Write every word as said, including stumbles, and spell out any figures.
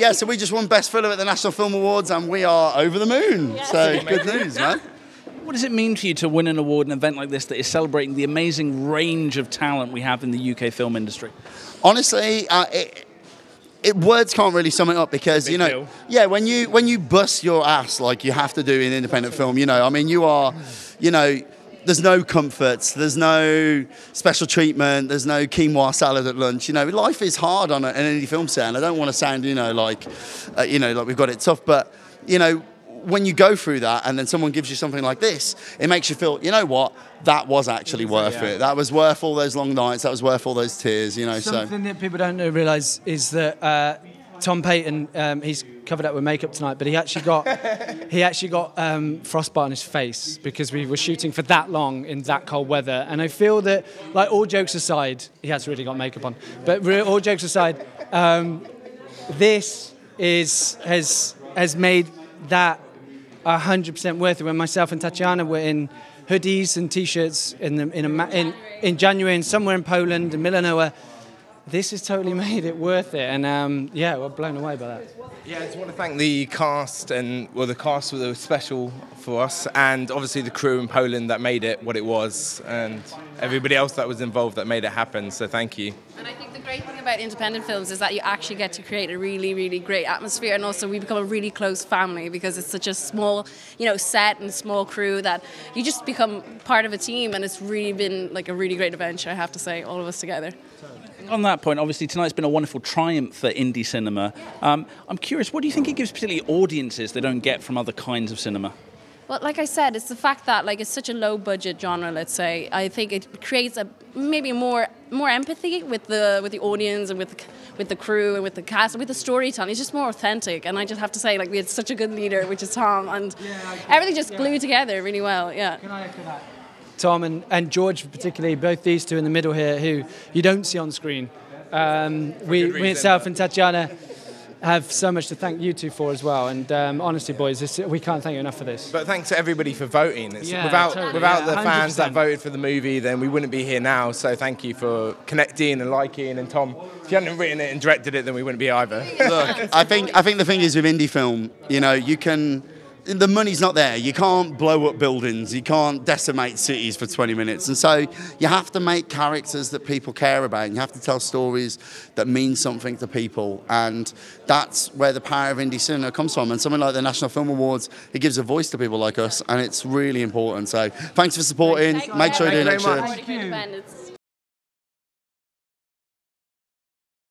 yeah, so we just won Best Film at the National Film Awards, and we are over the moon. Yes. So good news, man. What does it mean for you to win an award, an event like this that is celebrating the amazing range of talent we have in the U K film industry? Honestly, uh, it, it, words can't really sum it up because, you know, deal. yeah, when you when you bust your ass like you have to do in independent film, you know, I mean, you are, you know, there's no comforts, there's no special treatment, there's no quinoa salad at lunch. You know, life is hard on an indie film set, and I don't want to sound, you know, like, uh, you know, like we've got it tough, but, you know, when you go through that and then someone gives you something like this, it makes you feel, you know what, that was actually worth yeah. it. That was worth all those long nights. That was worth all those tears, you know. Something so. that people don't realise is that uh, Tom Payton, um, he's covered up with makeup tonight, but he actually got he actually got um, frostbite on his face because we were shooting for that long in that cold weather. And I feel that, like, all jokes aside, he has really got makeup on, but re- all jokes aside, um, this is has has made that one hundred percent worth it. When myself and Tatiana were in hoodies and t-shirts in the, in, a, in in January and somewhere in Poland and Milanoa, this has totally made it worth it. And um, yeah, we're blown away by that. Yeah, I just want to thank the cast and well, the cast was special for us, and obviously the crew in Poland that made it what it was, and everybody else that was involved that made it happen. So thank you. And I think the great thing about independent films is that you actually get to create a really, really great atmosphere, and also we become a really close family because it's such a small, you know, set and small crew that you just become part of a team, and it's really been like a really great adventure, I have to say, all of us together. On that point, obviously tonight's been a wonderful triumph for indie cinema. Um, I'm curious, what do you think it gives particularly audiences they don't get from other kinds of cinema? Well, like I said, it's the fact that like it's such a low budget genre, let's say. I think it creates a maybe more more empathy with the with the audience and with the, with the crew and with the cast and with the storytelling. It's just more authentic, and I just have to say, like, we had such a good leader, which is Tom, and yeah, everything just yeah. glued together really well. Yeah. Can I echo that? Tom and, and George particularly, both these two in the middle here, who you don't see on screen. Um, we, myself and Tatiana, have so much to thank you two for as well. And um, honestly, boys, this, we can't thank you enough for this. But thanks to everybody for voting. It's, yeah, without totally. without yeah, the one hundred percent. fans that voted for the movie, then we wouldn't be here now. So thank you for connecting and liking. And Tom, if you hadn't written it and directed it, then we wouldn't be either. Look, I think I think the thing is with indie film, you know, you can. The money's not there. You can't blow up buildings. You can't decimate cities for twenty minutes. And so you have to make characters that people care about. And you have to tell stories that mean something to people. And that's where the power of indie cinema comes from. And something like the National Film Awards, it gives a voice to people like us. And it's really important. So thanks for supporting. Thank Make sure you do Thank next you year. very much. Thank you.